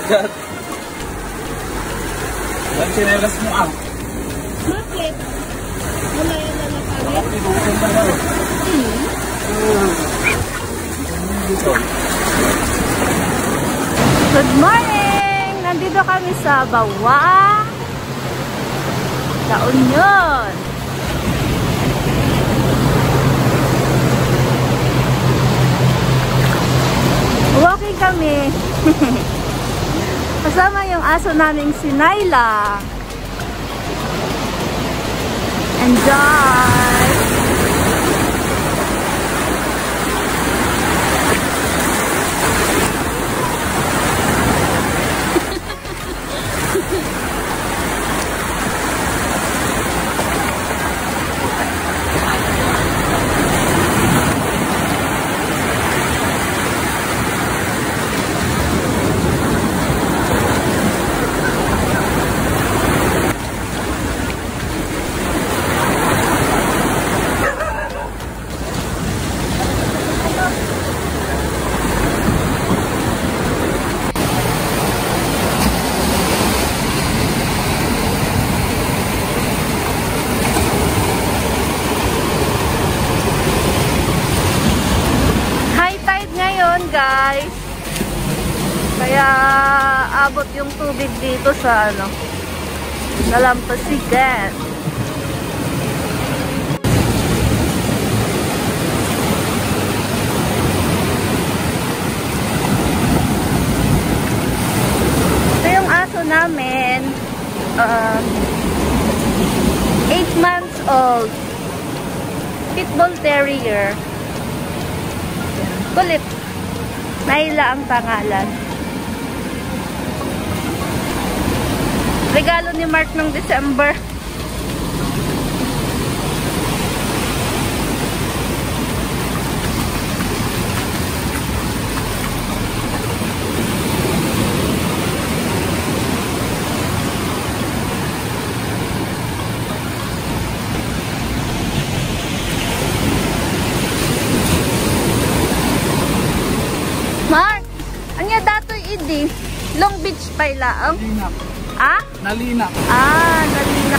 dagat. Ang sinelas mo ah. Bakit? Wala yan na napangit. Bakit pinutin pa na rin? Good morning! Nandito kami sa Bawa, La Union. Walking kami. Kasama yung aso naming si Naila. Enjoy! Guys, kaya abot yung tubig dito sa Dalampasigan. Ito yung aso namin, 8 months old, Pitbull Terrier. Kulit. Naila ang pangalan. Regalo ni Mark ng December. Mark, anya datoy idi? Long Beach pa ilaang? Nalinak. Ah? Nalinak. Ah, nalinak.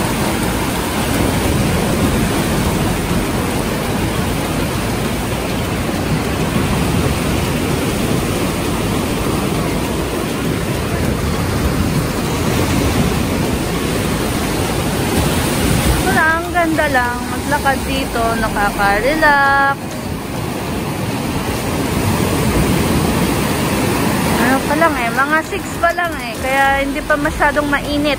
Wala, ang ganda lang. Maglakad dito, nakaka-relax. Ano pa lang mga 6 pa lang kaya hindi pa masyadong mainit.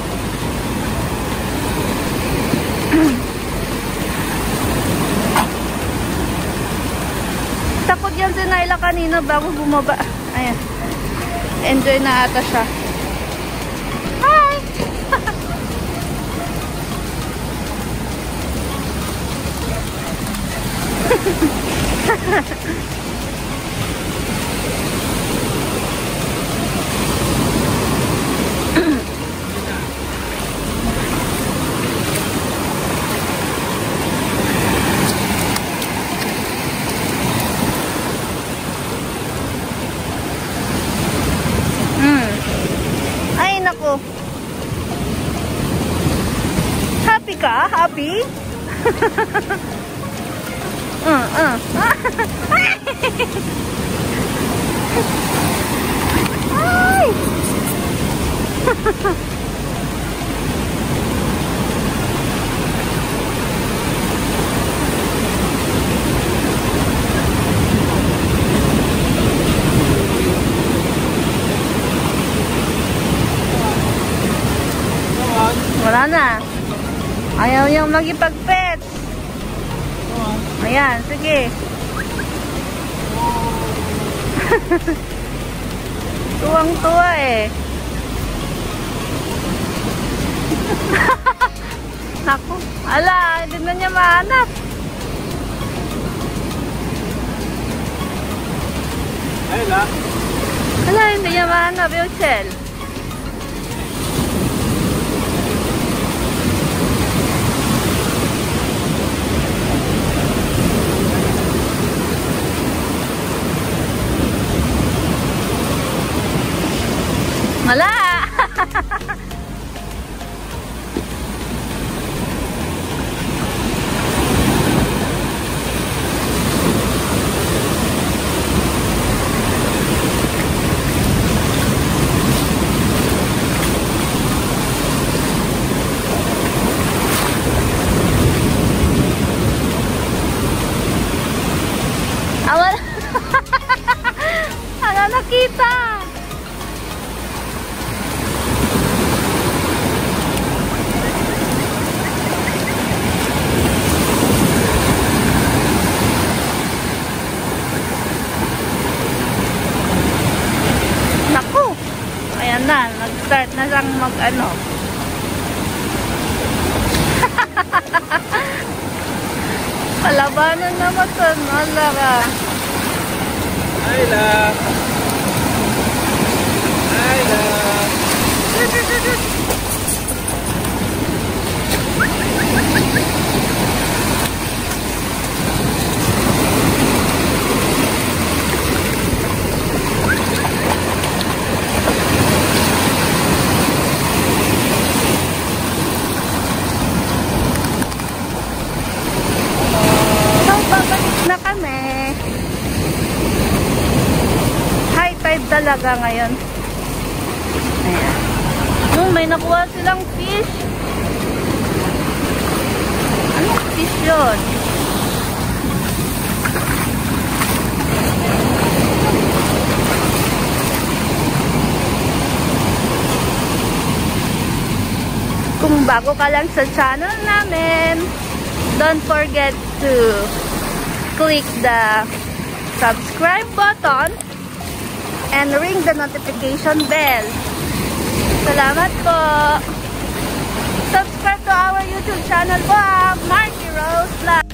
Takot yan si Naila kanina bago bumaba. Ayan. Enjoy na ata siya. Hi! Ay, nako. Happy ka? Happy? Ay! Wala na. Ayaw niyang magipag-pet. Ayan, sige. Tuwang-tuwa Naku, ala, hindi na niya mahanap. Ala, hindi niya mahanap yung shell. makita. Naku. Ayan na. Nag-start na siyang mag-ano. Palabanan naman ito. Nalaka. Hi, love. Hi, love. Babalik na kami. High tide talaga ngayon. Ayan. May nakuha silang fish. Anong fish yun? Kung bago ka lang sa channel namin, don't forget to click the subscribe button and ring the notification bell. Salamat po. Subscribe to our YouTube channel po, Marky Rose Vlog.